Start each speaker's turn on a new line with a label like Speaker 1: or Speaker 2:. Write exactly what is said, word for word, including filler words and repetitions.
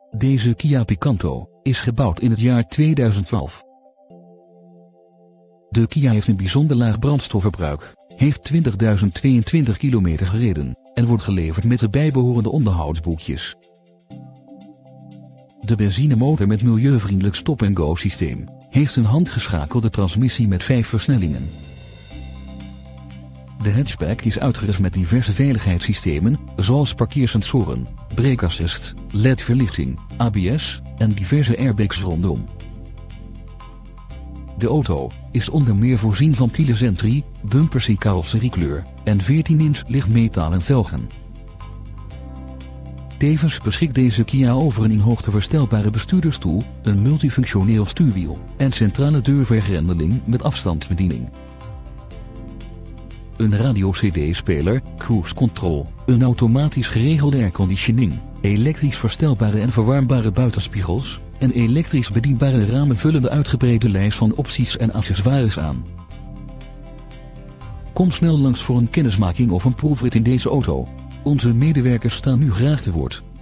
Speaker 1: Deze Kia Picanto is gebouwd in het jaar tweeduizend twaalf. De Kia heeft een bijzonder laag brandstofverbruik, heeft twintigduizend tweeëntwintig kilometer gereden en wordt geleverd met de bijbehorende onderhoudsboekjes. De benzinemotor met milieuvriendelijk stop-and-go systeem heeft een handgeschakelde transmissie met vijf versnellingen. De hatchback is uitgerust met diverse veiligheidssystemen, zoals parkeersensoren, breekassist, L E D-verlichting, A B S en diverse airbags rondom. De auto is onder meer voorzien van keyless entry, bumpers in carrosseriekleur en veertien inch lichtmetalen velgen. Tevens beschikt deze Kia over een in hoogte verstelbare bestuurdersstoel, een multifunctioneel stuurwiel en centrale deurvergrendeling met afstandsbediening. Een radio-C D-speler, cruise control, een automatisch geregelde airconditioning, elektrisch verstelbare en verwarmbare buitenspiegels en elektrisch bedienbare ramen vullen de uitgebreide lijst van opties en accessoires aan. Kom snel langs voor een kennismaking of een proefrit in deze auto. Onze medewerkers staan u graag te woord.